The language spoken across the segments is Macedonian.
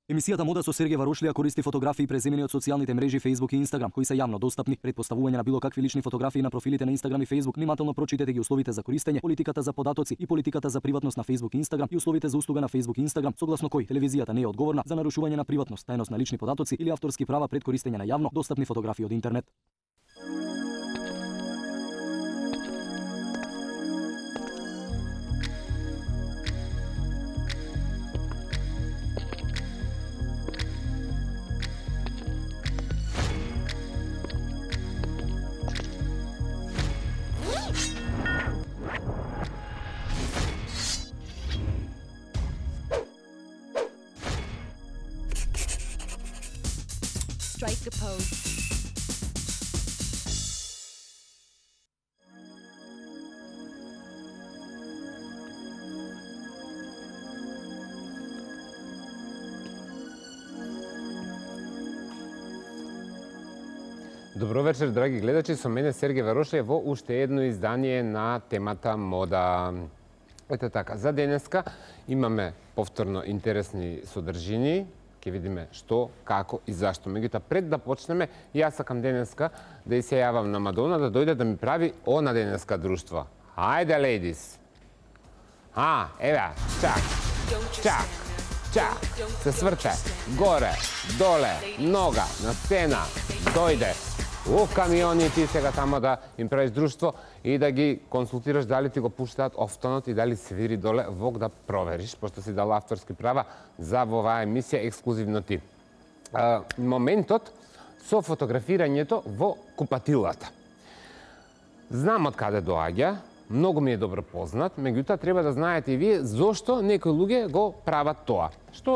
Емисијата Мода со Сергеј Варошлија користи фотографии преземени од социјалните мрежи Facebook и Instagram, кои се јавно достапни. Пред поставување на било какви лични фотографии на профилите на Instagram и Facebook, внимателно прочитете ги условите за користење, политиката за податоци и политиката за приватност на Facebook и Instagram и условите за услуга на Facebook и Instagram, согласно кои телевизијата не е одговорна за нарушување на приватност, тајност на лични податоци или авторски права пред користење на јавно достапни фотографии од интернет. Strike a pose. Добро вечер, драги гледачи, со мене Сергеј Варошлија во уште едно издание на темата мода. Ете така, за денеска имаме повторно интересни содржини. Ќе видиме што, како и зашто. Меѓутоа, пред да почнеме, јас сакам денеска да се јавам на Мадона да дојде да ми прави она денеска друштво. Ајде, ледис! Еве, чак, чак, чак, се сврте, горе, доле, нога, на сцена, дојде. Камиони ти сега тамо да им правиш друштво и да ги консултираш дали ти го пуштаат офтонот и дали свири доле вок да провериш, пошто си дал авторски права за во оваа емисија ексклузивно ти. Моментот со фотографирањето во купатилата. Знам од каде доаѓа, многу ми е добро познат, меѓутоа треба да знаете и вие зошто некои луѓе го прават тоа.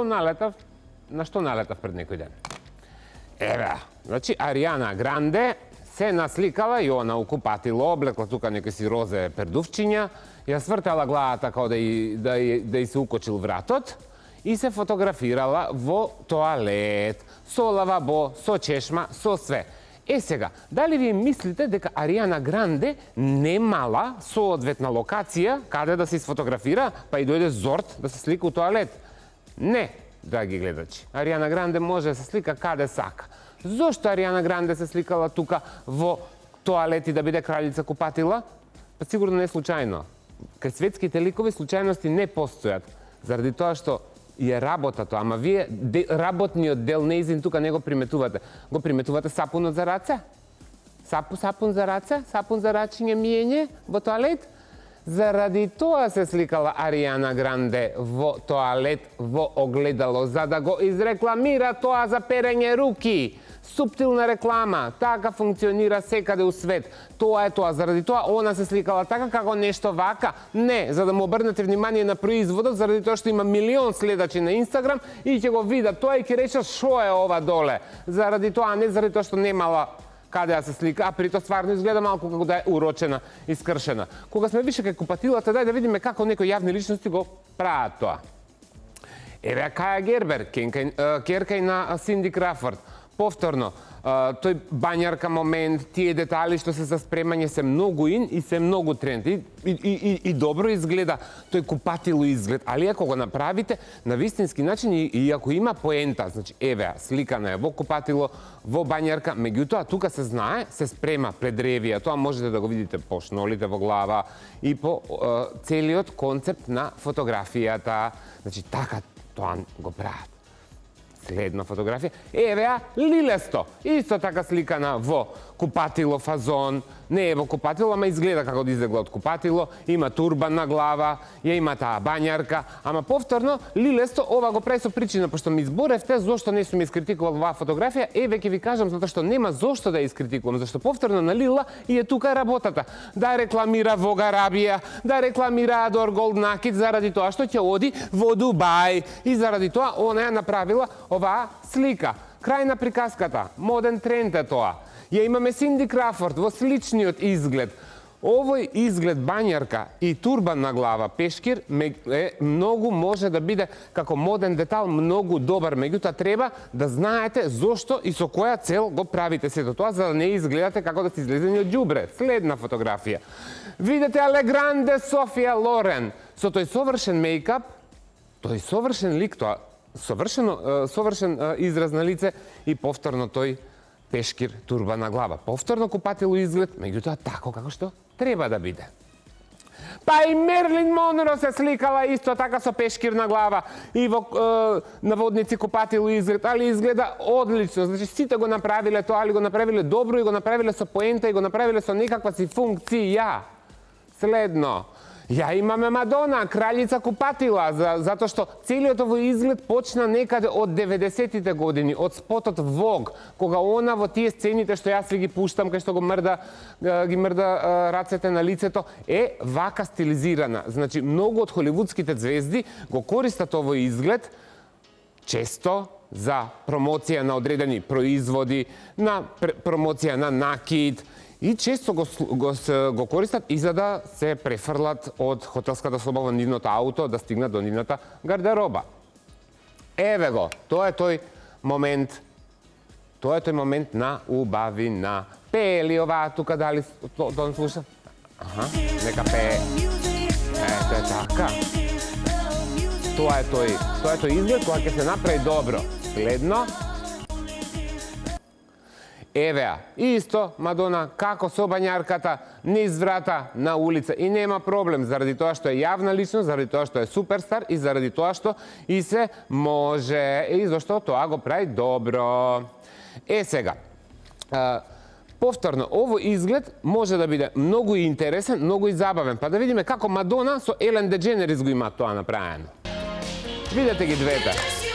На што налетав пред некој ден? Еве, значи Аријана Гранде се насликала и она у купатило, облекла тука некои си розе пердувчиња, ја свртала главата како да и се укочил вратот и се фотографирала во тоалет, со лавабо, со чешма, со све. Сега, дали ви мислите дека Аријана Гранде немала соодветна локација каде да се сфотографира, па и дојде зорт да се слика у тоалет? Не, драги гледачи. Аријана Гранде може да се слика каде сака. Зошто Аријана Гранде се сликала тука во тоалет и да биде кралица купатила? Па сигурно не случајно. Кај светските ликови случајности не постојат. Заради тоа што е работа тоа, ама вие работниот дел неизин тука не го приметувате. Го приметувате сапунот за раце? Сапун за раце? Сапун за рачиње миење во тоалет? Заради тоа се сликала Аријана Гранде во тоалет, во огледало, за да го изрекламира тоа за перење руки. Суптилна реклама, така функционира секаде у свет. Тоа е тоа, заради тоа она се сликала така како нешто вака. Не, за да му обрнете внимание на производот, заради тоа што има милион следачи на Инстаграм и ќе го видат тоа и ќе речат шо е ова доле. Заради тоа, не заради тоа што немала каде да се слика, а прито стварно изгледа малку како да е урочена и скршена. Кога сме више кај купатилата, дај да видиме како некои јавни личности го прават тоа. Еве Каја Гербер, керка и на Синди Крафорд. Повторно, тој бањарка момент, тие детали што се за спремање се многу ин и се многу тренд. И добро изгледа тој купатило изглед, али ако го направите на вистински начин и ако има поента, значи еве, сликана е во купатило, во бањарка, меѓутоа тука се знае, се спрема пред ревија, тоа можете да го видите по шнолите во глава и по целиот концепт на фотографијата. Значи така тоа го прават. Следна фотографија. Евеа Лилесто. Исто така сликана во купатило фазон. Не е во купатило, ама изгледа како да излегла од купатило. Има турбан на глава, ја има таа бањарка. Ама повторно, Лилесто ова го прави со причина, пошто ми изборевте зошто не сум искритикувал оваа фотографија. Еве ќе ви кажам затоа што нема зошто да ја искритикувам, зашто повторно на Лила и е тука работата. Да рекламира во Арабија, да рекламира Adore Gold Naked заради тоа што ќе оди во Дубај и заради тоа она ја направила оваа слика. Крај на приказката, моден тренд е тоа. Ја имаме Синди Крафорд во сличниот изглед. Овој изглед бањарка и турбан на глава пешкир многу може да биде како моден детал многу добар, меѓутоа треба да знаете зошто и со која цел го правите сето тоа, за да не изгледате како да сте излезени од ѓубре. Следна фотографија. Видете Алегранде Софија Лорен со тој совршен мејкап, тој совршен лик, тоа совршен израз на лице и повторно тој пешкир, турба на глава. Повторно купатило изглед, меѓутоа тако како што треба да биде. Па и Мерлин Монро се сликала исто така со пешкир на глава и во наводници купатило изглед, али изгледа одлично. Значи сите го направиле тоа, али го направиле добро и го направиле со поента и го направиле со некаква си функција. Следно, ја имаме Мадона, кралица купатила, затоа што целиот овој изглед почна некаде од 90-тите години, од спотот Vogue, кога она во тие сцените што јас ви ги пуштам, кај што ги мрда рацете на лицето, е вака стилизирана. Значи, многу од холивудските звезди го користат овој изглед често за промоција на одредени производи, на промоција на накид, и често го користат и за да се префрлат од хотелската соба во нивното ауто, да стигнат до нивната гардероба. Еве го, тоа е тој момент на убавина. Пее ли оваа тука, дали тон слуша? Аха, нека пее. Ето е така. Тоа е тој изглед која ќе се направи добро. Следно. Евеа, исто, Мадона, како со бањарката, низ врата на улица. И нема проблем, заради тоа што е јавна личност, заради тоа што е суперстар и заради тоа што и се може. И зашто тоа го прави добро. Сега, повторно, овој изглед може да биде многу интересен, многу и забавен. Па да видиме како Мадона со Елен Дедженерис го има тоа направено. Видете ги двете.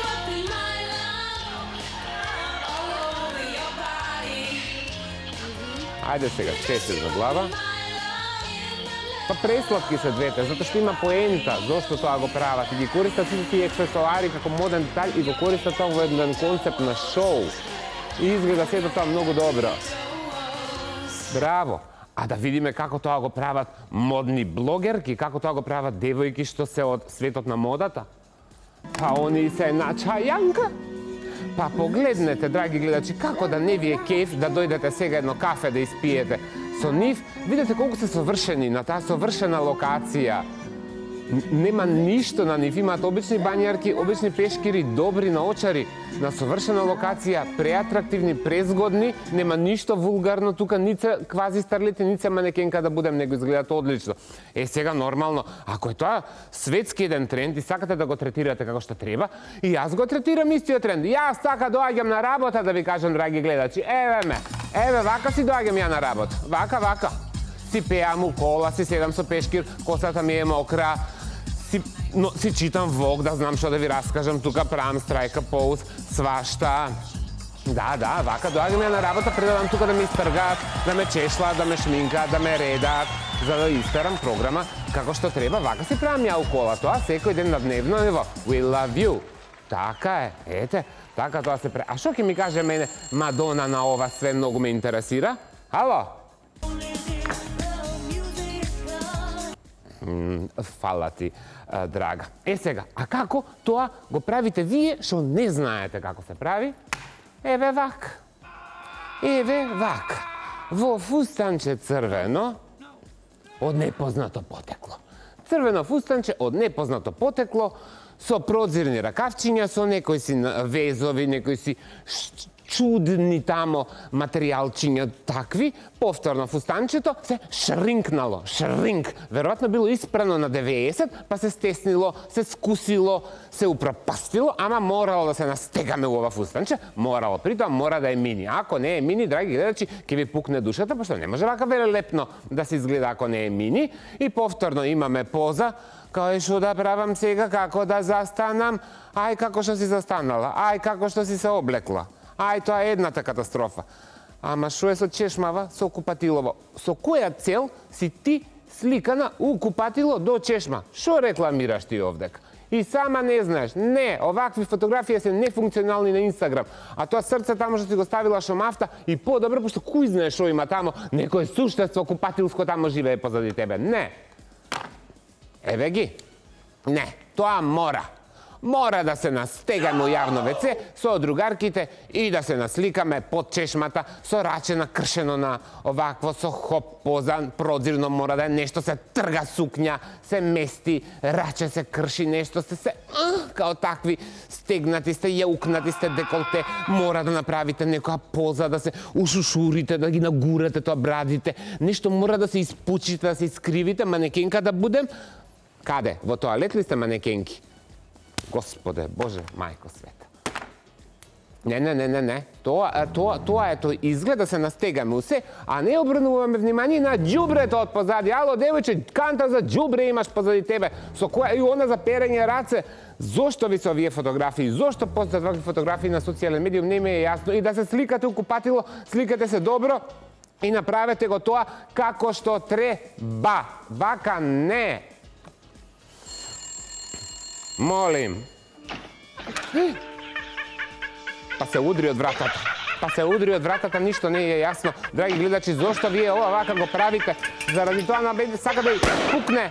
Ајде сега, чесет за глава. Па пресладки се двете, затоа што има поента зошто тоа го прават. И ги користат сите тие аксесуари како моден детаљ и го користат тоа во еден концепт на шоу. И изгледа сето тоа многу добро. Браво! А да видиме како тоа го прават модни блогерки, како тоа го прават девојки што се од светот на модата. Па они се на чајанка. Па погледнете, драги гледачи, како да не ви е кеф да дојдете сега едно кафе да испиете со нив. Видете колку се совршени на таа совршена локација. Нема ништо на нив, имаат обични бањарки, обични пешкири, добри наочари, на совршена локација, преатрактивни, презгодни, нема ништо вулгарно тука, нице квази старлите, нице манекенка да будем, него изгледат одлично. Сега нормално, ако е тоа светски еден тренд и сакате да го третирате како што треба, и јас го третирам истиот тренд. Јас така доаѓам на работа, да ви кажам, драги гледачи, еве, вака си доаѓам ја на работа, вака. Си пеам у кола, си седам со пешкир, косата ми е мокра, си читам Vogue, да знам што да ви раскажам, тука правам страјка поуз, свашта. Да, вака доаѓам ја на работа, предадам тука да ме истргаат, да ме чешлаат, да ме шминкаат, да ме редаат, за да истерам програма како што треба. Вака си правам ја у кола, тоа секој ден на дневно ниво. We love you. Така е, ете, така тоа се прави. А што ќе ми каже мене Мадона на ова све, многу ме интересира? Ало? Фала ти, драга. Сега, а како тоа го правите вие, што не знаете како се прави? Еве вак. Во фустанче црвено од непознато потекло. Црвено фустанче од непознато потекло со прозирни ракавчиња, со некои си везови, некои си чудни тамо материјалчиња такви, повторно фустанчето се шринкнало, веројатно било испрано на 90, па се стеснило, се скусило, се упропастило, ама морало да се настегаме у ова фустанче, притоа мора да е мини. Ако не е мини, драги гледачи, ќе ви пукне душата, пошто не може вака велелепно да се изгледа ако не е мини. И повторно имаме поза, кај што да правам сега, како да застанам, ај како што си застанала, ај како што си се облекла. Ај, тоа е едната катастрофа. Ама шо е со чешмава, со купатилово? Со која цел си ти сликана у купатило до чешма? Шо рекламираш ти овдека? И сама не знаеш. Не, овакви фотографии се нефункционални на Инстаграм. А тоа срце тамо што си го ставила шомафта и подобро, пошто кој знае шо има тамо, некое суштество купатилско тамо живее позади тебе. Не. Еве ги. Не, тоа мора. мора да се настегаме у јавно WC со другарките и да се насликаме под чешмата со раче накршено на овакво, со хоп поза, прозирно мора да е нешто, се трга сукња, се мести, раче се крши нешто, се као такви стегнати сте, јаукнати сте деколте, мора да направите некоја поза, да се ушушурите, да ги нагурате тоа брадите, нешто мора да се испучите, да се искривите, манекенка да будем. Каде? Во тоалет ли сте манекенки? Господе, Боже, мајко света. Не. Тоа е тој изглед да се настегаме усе, а не обрнуваме внимание на џубрето од позади. Ало, девојче, канта за џубре имаш позади тебе, со која и она за перење раце. Зошто ви се овие фотографии? Зошто постојат вакви фотографии на социјален медиум? Не ми е јасно. И да се сликате у купатило, сликате се добро и направете го тоа како што треба. Вака не. Молим. Па се удри од вратата. Ништо не е јасно. Драги гледачи, зошто вие ова вака го правите? Заради тоа на беде сака да ја пукне.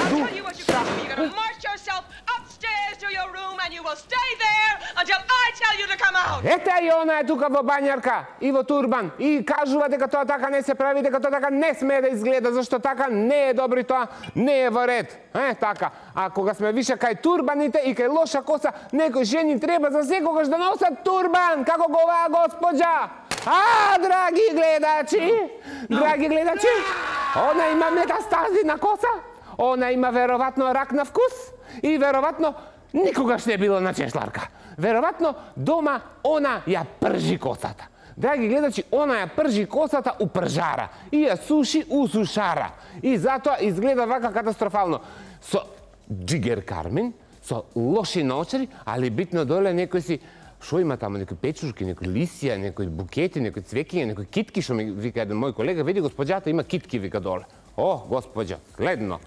Ете и она е тука во бањарка и во турбан и кажува дека тоа така не се прави, дека тоа така не смее да изгледа, зашто така не е добро и тоа не е во ред. Така. А кога сме више кај турбаните и кај лоша коса, некои жени треба за секогаш да носат турбан, како го оваа госпоđа. Драги гледачи, она има метастази на коса, она има вероватно рак на вкус и вероватно никогаш не била на чешларка. Вероватно дома она ја пржи косата. Драги гледачи, она ја пржи косата у пржара и ја суши у сушара. И затоа изгледа вака катастрофално. Со джигер кармин, со лоши наочари, али битно доле некој си шо има таму, некои печушки, некои лисија, некои букети, некои цвекиња, некои китки, шо ми вика еден мој колега, види госпоđата има китки, вика доле. Госпоđа, следно.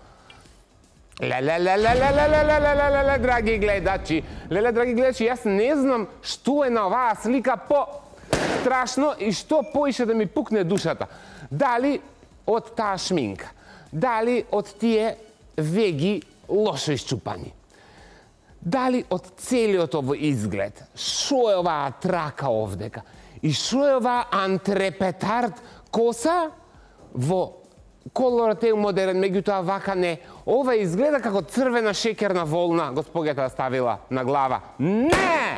Драги гледачи, јас не знам што е на оваа слика по-страшно и што поише да ми пукне душата. Дали од таа шминка, дали од тие веги лошо исчупани, дали од целиот овој изглед, шо е оваа трака овдека и шо е оваа антрепетард коса во колорот е модерен, меѓутоа вака не. Ова изгледа како црвена шеќерна волна госпоѓата ставила на глава. Не!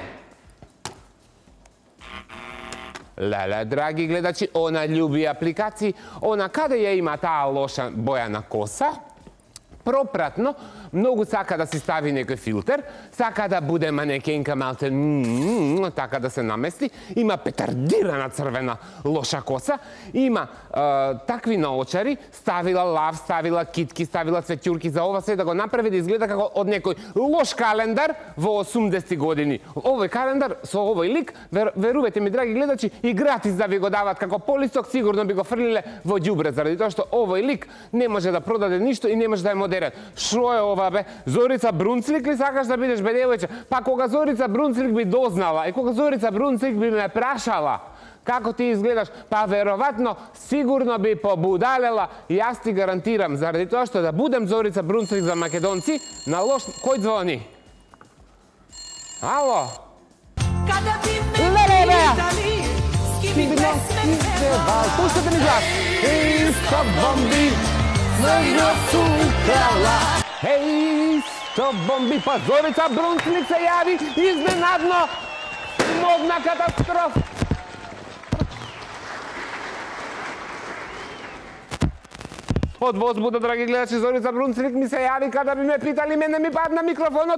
Леле, драги гледачи, она љуби апликации, она каде ја има таа лоша боја на коса, пропратно, многу сака да си стави некој филтер, сака да буде манекенка малце, така да се намести, има петардирана црвена лоша коса, има такви наочари, ставила лав, ставила китки, ставила цветјурки, за ова се да го направи да изгледа како од некој лош календар во 80-ти години. Овој календар со овој лик, верувате ми, драги гледачи, и гратис да ви го дават како полисток, сигурно би го фрлиле во ѓубре, заради тоа што овој лик не може да продаде ништо и не може да е модерен. Шо е ова бе? Зорица Брунцлик ли сакаш да бидеш, бе девојче? Па кога Зорица Брунцлик би дознала и кога Зорица Брунцлик би ме прашала како ти изгледаш, па вероватно сигурно би побудалела и јас ти гарантирам, заради тоа што да будем Зорица Брунцлик за македонци, на лош... Кој звони? Ало? Пуштате ми глас! Исто бомби на сукала. Исто бомби, па Зорица Брунцлик се јави изненадно. Модна катастрофа. Од возбуда, драги гледачи, Зорица Брунцлик ми се јави када би ме питали, мене ми падна микрофонот.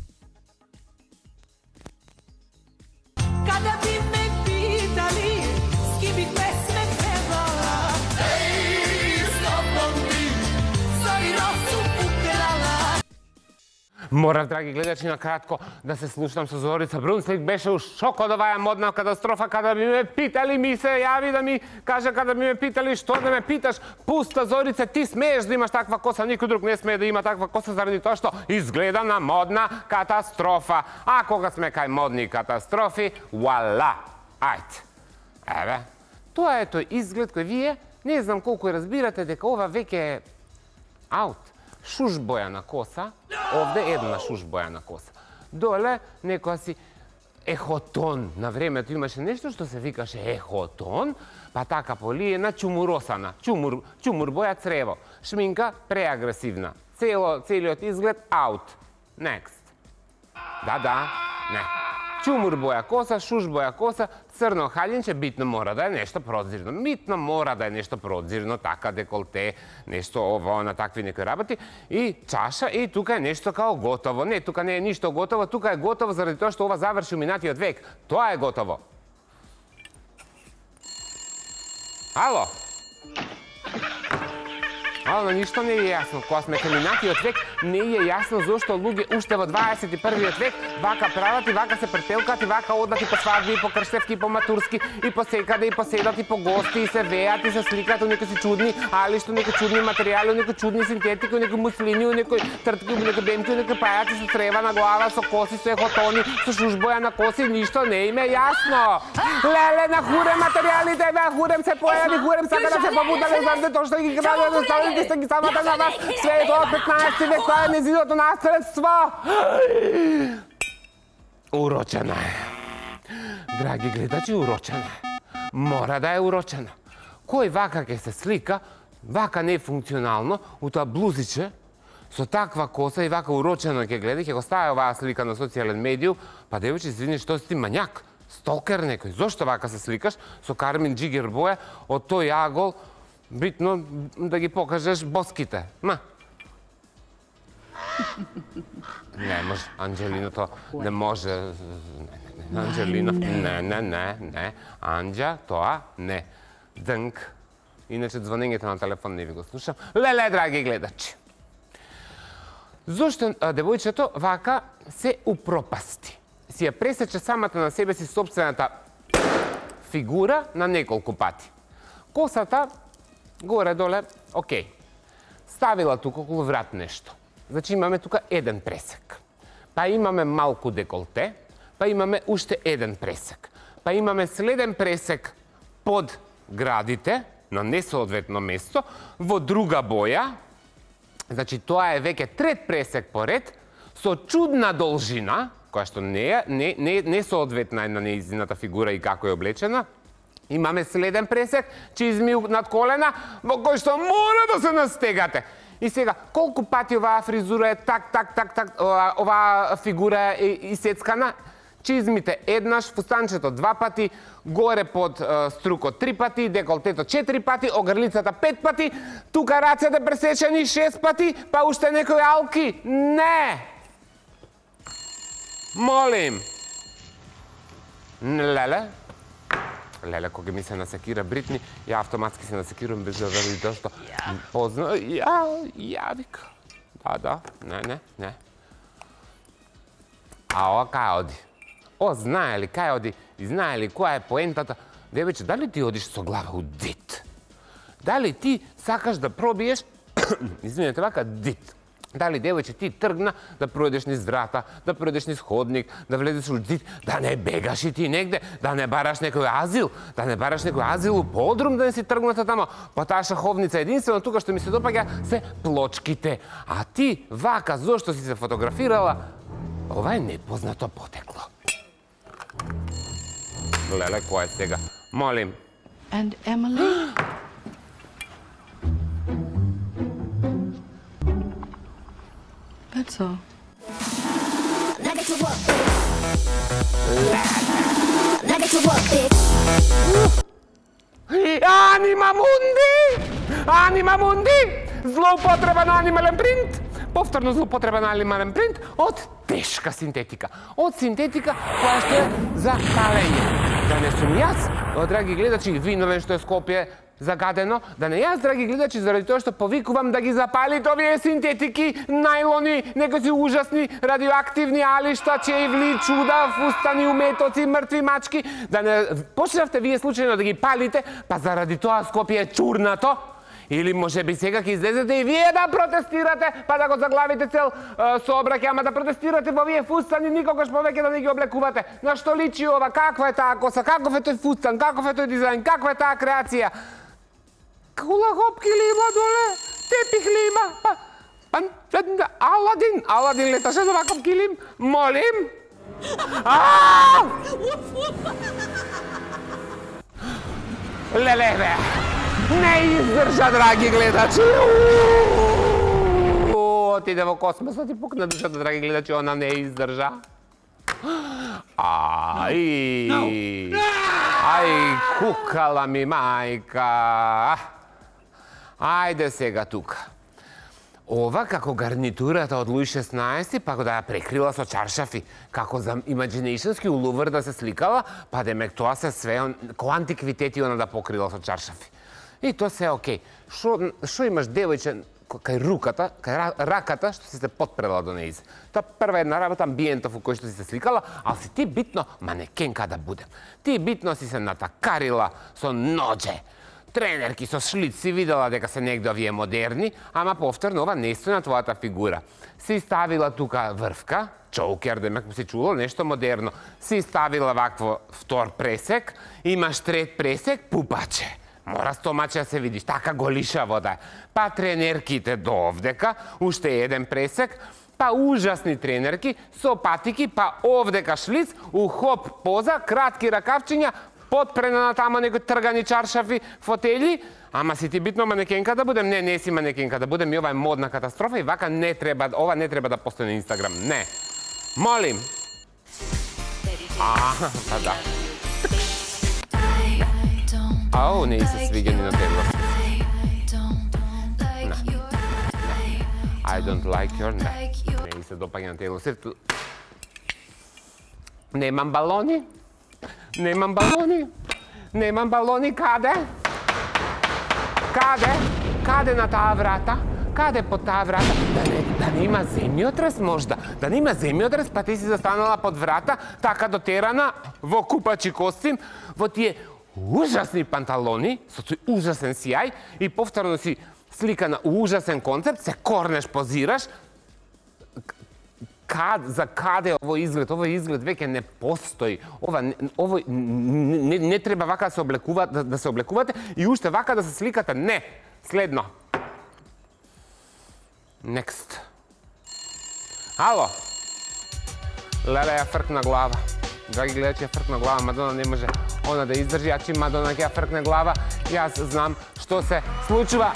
Kada bi me pitali, s kim bi pesme pevala, s tobom bi Zorino supukala. Морав, драги гледачи, на кратко да се слушнам со Зорица Брунцлик. Беше у шок од оваа модна катастрофа. Када би ме питали, ми се јави да ми каже, када би ме питали што да ме питаш, пуста Зорице, ти смееш да имаш таква коса, никој друг не смее да има таква коса заради тоа што изгледа на модна катастрофа. А кога сме кај модни катастрофи, вуала! Ајде. Еве, тоа е тој изглед кој вие не знам колку разбирате дека ова веќе е аут. Шуш боја на коса, овде една шуш боја на коса. доле некоја си ехотон. На времето имаше нешто што се викаше ехотон, па така полиена чумуросана, чумур боја црево, шминка преагресивна, целиот изглед аут. Next. Да, не. Чумур боја коса, шуш боја коса, црно халјенче, битно мора да е нешто прозирно. Битно мора да е нешто прозирно, така деколте, нешто ово, на такви некои работи. И чаша, и тука е нешто као готово. Не, тука не е ништо готово, тука е готово заради тоа што ова заврши минатиот век. Тоа е готово. Ало? Ало, ништо не е јасно. Кога сме кај минатиот век, не е јасно зошто луѓе уште во 21 век вака прават и вака се препелкат и вака одат и по свадби, и по крштевки, и по матурски, и по секаде, и по седат, и по гости, и се веат, и се сликаат у некои си чудни алишта, у некои чудни материјали, у некои чудни синтетики, у некои муслини, у некои тртки, у некои бемки, у некои пајаци со трева на глава, со коси, со ехотони, со шушбоја на коси, ништо не им е јасно. Леле, на хурем материјалите, бе, хурем се појави, хурем сака да се побудале, знате тоа што ги градат, оставите сте ги самата на вас, свето од 15 век, тоа е незиното наследство. Урочена е. Драги гледачи, урочена е. Мора да е урочена. Кој вака ќе се слика, вака не е функционално, у тоа блузиче, со таква коса и вака урочено ќе гледа, ќе го стави оваа слика на социјален медиум, па девојче, извини, што си ти мањак? Сталкер некој. Зошто вака се сликаш со Кармин Джигер боја од тој агол, битно да ги покажеш боските? Ма. Не може, Анđелина, то не може. Анđелина, не. Анđа, тоа не. Дънк. Иначе звонењето на телефон не ви го слушам. Леле, драги гледачи. Зошто девојчето вака се упропасти? Си ја пресече самата на себе си собствената фигура на неколку пати. Косата, горе-доле, окей. Ставила тука околу врат нешто. Значи имаме тука еден пресек. Па имаме малку деколте, па имаме уште еден пресек. Па имаме следен пресек под градите, на несоодветно место, во друга боја. Значи тоа е веќе трет пресек поред, со чудна должина, која што не соодветна е на нејзината фигура и како е облечена. Имаме следен пресек, чизми над колена, во кој што мора да се настегате. И сега, колку пати оваа фризура е так, оваа фигура е исецкана? Чизмите еднаш, фустанчето 2 пати, горе под струкот 3 пати, деколтето 4 пати, огрлицата 5 пати, тука рацете пресечени 6 пати, па уште некои алки. Не! Молим! Леле, кога ми се насекира Бритни, ја автоматски се насекирам без да вели дошто позна. Ја вика. Да, не. А ова кај оди? Знае ли кај оди? И знае ли која е поентата? Девече, дали ти одиш со глава у дит? Дали ти сакаш да пробиеш, извинете, вака дит? Дали, девојче, ти тргна да пројдеш низ врата, да пројдеш низ ходник, да влезеш у зид, да не бегаш и ти негде, да не бараш некој азил, у подрум да не си тргната тамо. По таа шаховница единствено тука што ми се допаѓа се плочките. А ти, вака, зошто си се фотографирала, ова е непознато потекло. Леле, која е сега? Молим. And Emily? That's all. Анима мунди! Злоупотреба на анимален принт! Повторно злоупотреба на анимален принт од тешка синтетика. Од синтетика која што е за палење. Да не сум јас, драги гледачи, виновен што е Скопје загадено, да не јас, драги гледачи, заради тоа што повикувам да ги запалите овие синтетики, најлони, некои ужасни радиоактивни алишта, чевли, чуда, фустани, уметоци, мртви мачки, да не почнавте вие случајно да ги палите, па заради тоа Скопје е чурнато. Или може би сега ќе излезете и вие да протестирате, па да го заглавите цел сообраќај, ама да протестирате во овие фустани, никогаш повеќе да не ги облекувате. На што личи ова? Каква е таа коса? Каков е тој фустан? Каков е тој дизајн? Каква е таа креација? Кула хопки ли има доле? Тепих ли има? Па, Аладин леташе на ваков килим. Молим. Леле, бе! Не издржа, драги гледачи! Отиде во космосот и пукна душата, драги гледачи, она не издржа. Ај, кукала ми мајка. Ајде сега тука. Ова како гарнитурата од Луи 16, па да ја прекрила со чаршафи, како за имаджинејшнски улувар да се сликала, па демек тоа се све ко антиквитети она да покрила со чаршафи. И тоа се окей. Шо имаш девојче кај руката, кај раката, што си се подпрела до нејзе. Тоа прва една работа, амбиентов у кој што си се сликала, а си ти битно манекенка да будем. Ти битно си се натакарила со ноџе. Тренерки со шлиц си видела дека се негде овие модерни, ама повторно ова не стои на твојата фигура. Си ставила тука врвка, чоукер, демек му се чуло нешто модерно. Си ставила вакво втор пресек, имаш трет пресек, пупаче. Мора стомаче да се видиш, така голишаво да е. Па тренерките до овдека, уште еден пресек, па ужасни тренерки, со патики, па овдека шлиц, у хоп поза, кратки ракавчиња, подпрена на тама некои тргани чаршафи, фотели, ама си ти битно манекенка да будем? Не си манекенка да будем, и ова е модна катастрофа и вака не треба, ова не треба да постои на Инстаграм, не. Молим. Па да. Ау, не се свиѓа ни на Тейлор. I don't like your neck. Не се допаѓа на Тейлор Свифт. Немам балони. Немам балони. Немам балони, каде? Каде? Каде на таа врата? Каде по таа врата? Да не има земјотрес можда? Да не има земјотрес, па ти си застанала под врата, така дотерана, во купачи костим, во тие ужасни панталони, со тој ужасен сјај, и повторно си сликана ужасен концепт, се корнеш, позираш. За каде овој изглед? Овој изглед веќе не постои. Овој не треба вака да се облекувате и уште вака да се сликате. Не. Следно. Next. Ало. Леле, ја фркна глава. Драги гледачи, ја фркна глава. Мадона не може она да издржи, а чим Мадона ќе ја фркне глава, јас знам што се случува.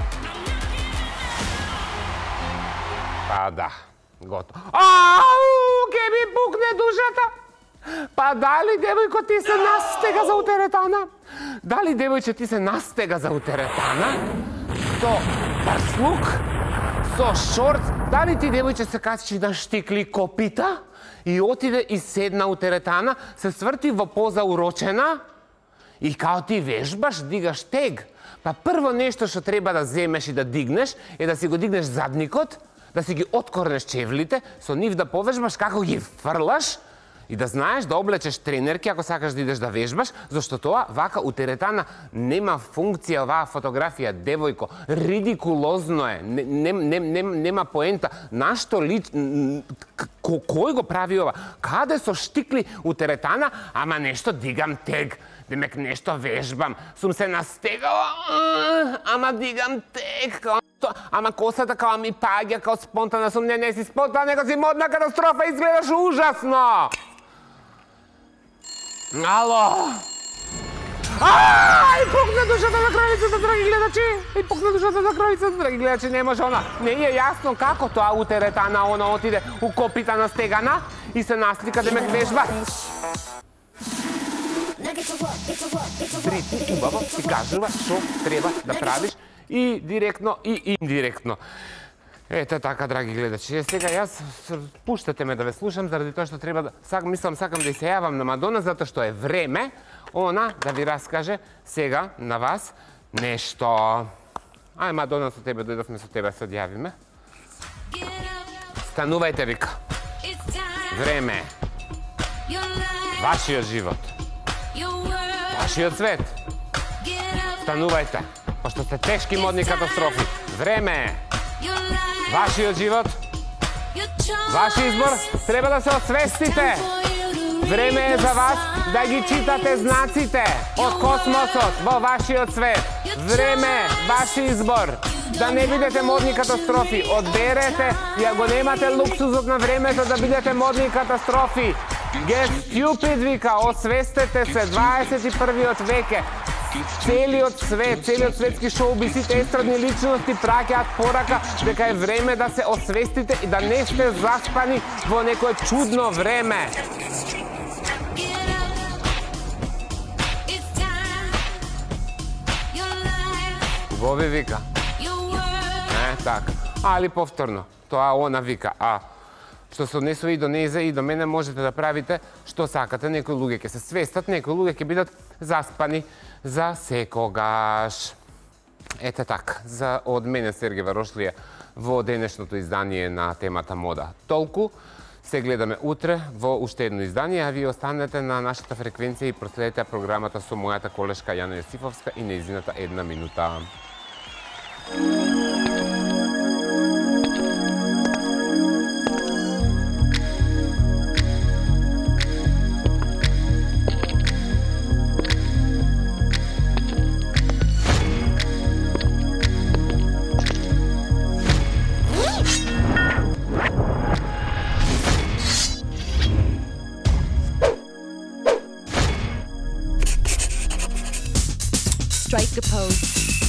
Па да. Готово. Ау, ке ми пукне душата. Па дали, девојко, ти се настега за утеретана? Дали, девојче, ти се настега за утеретана? Со барслук? Со шорт? Дали ти, девојче, се качи на штикли копита? И отиде и седна утеретана, се сврти во поза урочена? И као ти вежбаш, дигаш тег? Па прво нешто што треба да земеш и да дигнеш, е да си го дигнеш задникот, да си ги откорнеш чевлите, со нив да повежбаш како ги фрлаш и да знаеш да облечеш тренерки ако сакаш да идеш да вежбаш, зашто тоа вака утеретана нема функција оваа фотографија, девојко, ридикулозно е, нема поента. Нашто кој го прави ова? Каде со штикли утеретана, ама нешто дигам тег, демек нешто вежбам, сум се настегала, ама дигам тег, ама косата као ми паѓа, као спонтана сум, не си спонтана, него си модна катастрофа, изгледаш ужасно! Ало! И пукна душата на крајицата, драги гледачи! И пукна душата на крајицата, драги гледачи, не може она. Не е јасно како тоа утеретана, она отиде у копита на стегана и се наслика демек вежба. Прити, убаво, си кажува што треба да правиш и директно и индиректно. Ето така, драги гледачи. Сега јас пуштате ме да ве слушам заради тоа што треба да сакам да се јавам на Мадона затоа што е време она да ви раскаже сега на вас нешто. Ај, Мадона, со тебе дојдовме, со тебе се одјавиме. Станувајте, вика. Време е. Вашиот живот. Вашиот свет. Станувајте, пошто сте тешки модни катастрофи. Време е. Вашиот живот. Ваш избор. Треба да се освестите. Време е за вас да ги читате знаците од космосот во вашиот свет. Време, ваш избор. Да не бидете модни катастрофи. Одберете, ја го немате луксузот на времето да бидете модни катастрофи. Get stupid, вика, освестете се, 21. веќе. Целиот свет, целиот светски шоубиз, сите естрадни личности праќаат порака дека е време да се освестите и да не сте заспани во некое чудно време. Боби вика. Така. Али повторно, тоа она вика. А што се однесува и до незе и до мене, можете да правите што сакате. Некои луѓе ќе се свестат, некои луѓе ќе бидат заспани за секогаш. Ете така, од мене Сергеј Варошлија во денешното издание на темата мода. Толку. Се гледаме утре во уште едно издание, а вие останете на нашата фреквенција и проследете програмата со мојата колешка Јана Јосифовска и нејзината една минута. Strike a pose.